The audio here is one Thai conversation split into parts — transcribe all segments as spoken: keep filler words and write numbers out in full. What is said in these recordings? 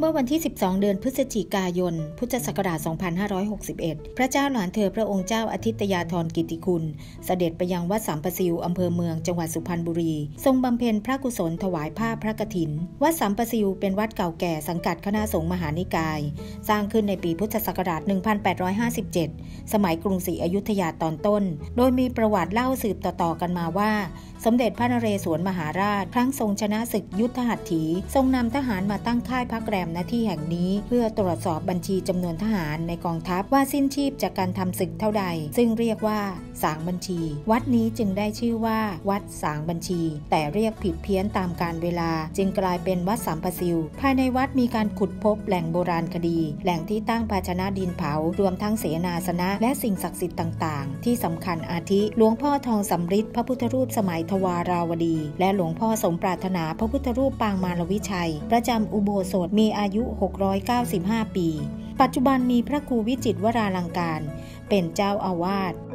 มื่อวันที่สิบสองเดือนพฤศจิกายนพุทธศักราชสองพันห้าร้อยหกสิบเอ็ดพระเจ้าหลานเธอพระองค์เจ้าอาทิตยาธรกิติคุณเสด็จไปยังวัดสามประสิวอำเภอเมืองจังหวัดสุพรรณบุรีทรงบำเพ็ญพระกุศลถวายผ้าพระกฐินวัดสามประสิวเป็นวัดเก่าแก่สังกัดคณะสงฆ์มหานิกายสร้างขึ้นในปีพุทธศักราชหนึ่งพันแปดร้อยห้าสิบเจ็ดสมัยกรุงศรีอยุธยาตอนต้นโดยมีประวัติเล่าสืบต่อๆกันมาว่าสมเด็จพระนเรศวรมหาราชครั้งทรงชนะศึกยุทธหัตถีทรงนำทหารมาตั้งค่ายพักแรมณที่แห่งนี้เพื่อตรวจสอบบัญชีจำนวนทหารในกองทัพว่าสิ้นชีพจากการทำศึกเท่าใดซึ่งเรียกว่าสางบัญชีวัดนี้จึงได้ชื่อว่าวัดสางบัญชีแต่เรียกผิดเพี้ยนตามกาลเวลาจึงกลายเป็นวัดสามประสิวภายในวัดมีการขุดพบแหล่งโบราณคดีแหล่งที่ตั้งภาชนะดินเผารวมทั้งเสนาสนะและสิ่งศักดิ์สิทธิ์ต่างๆที่สำคัญอาทิหลวงพ่อทองสำริดพระพุทธรูปสมัยทวาราวดีและหลวงพ่อสมปรารถนาพระพุทธรูปปางมารวิชัยประจำอุโบสถมีอายุหกร้อยเก้าสิบห้าปีปัจจุบันมีพระครูวิจิตรวราลังการเป็นเจ้าอาวาส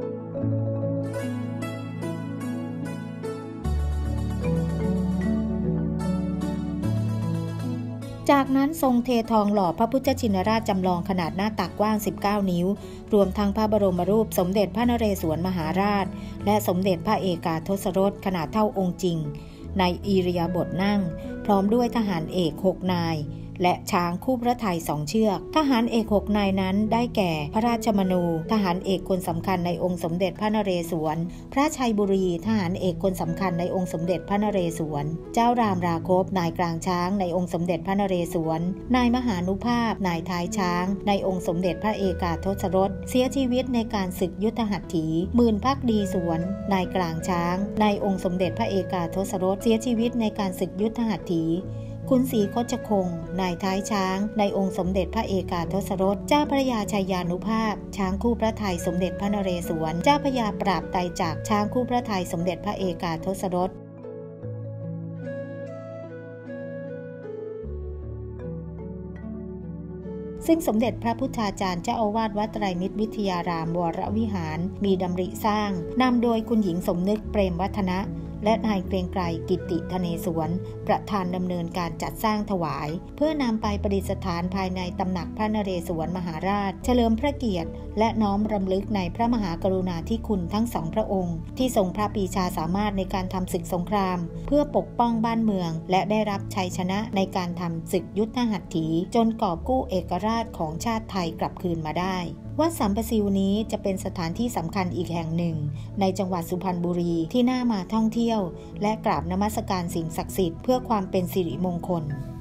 จากนั้นทรงเททองหล่อพระพุทธชินราชจำลองขนาดหน้าตักกว้างสิบเก้านิ้วรวมทั้งพระบรมรูปสมเด็จพระนเรศวรมหาราชและสมเด็จพระเอกาทศรสขนาดเท่าองค์จริงในอิริยาบถนั่งพร้อมด้วยทหารเอกหกนายและช้างคู่พระทัยสองเชือกทหารเอกหกนายนั้นได้แก่พระราชมนูทหารเอกคนสำคัญในองค์สมเด็จพระนเรศวรพระชัยบุรีทหารเอกคนสำคัญในองค์สมเด็จพระนเรศวรเจ้ารามราคบนายกลางช้างในองค์สมเด็จพระนเรศวรนายมหานุภาพนายท้ายช้างในองค์สมเด็จพระเอกาทศรสเสียชีวิตในการศึกยุทธหัตถีหมื่นภักดีสวนนายกลางช้างในองค์สมเด็จพระเอกาทศรสเสียชีวิตในการศึกยุทธหัตถีขุนศรีโคชคงนายท้ายช้างในองค์สมเด็จพระเอกาทศรสเจ้าพระยาชัยยานุภาพช้างคู่พระทัยสมเด็จพระนเรศวรเจ้าพระยาปราบไตรจักรช้างคู่พระทัยสมเด็จพระเอกาทศรสซึ่งสมเด็จพระพุทธาจารย์เจ้าอาวาสวัดไตรมิตรวิทยารามวรวิหารมีดำริสร้างนำโดยคุณหญิงสมนึกเปรมวัฒนะและนายเกรียงไกรกิติธเนศวรประธานดำเนินการจัดสร้างถวายเพื่อนำไปประดิษฐานภายในตำหนักพระนเรศวรมหาราชเฉลิมพระเกียรติและน้อมรำลึกในพระมหากรุณาธิคุณทั้งสองพระองค์ที่ทรงพระปรีชาสามารถในการทำศึกสงครามเพื่อปกป้องบ้านเมืองและได้รับชัยชนะในการทำศึกยุทธหัตถีจนกอบกู้เอกราชของชาติไทยกลับคืนมาได้วัดสามประสิวนี้จะเป็นสถานที่สำคัญอีกแห่งหนึ่งในจังหวัดสุพรรณบุรีที่น่ามาท่องเที่ยวและกราบนมัสการสิ่งศักดิ์สิทธิ์เพื่อความเป็นสิริมงคล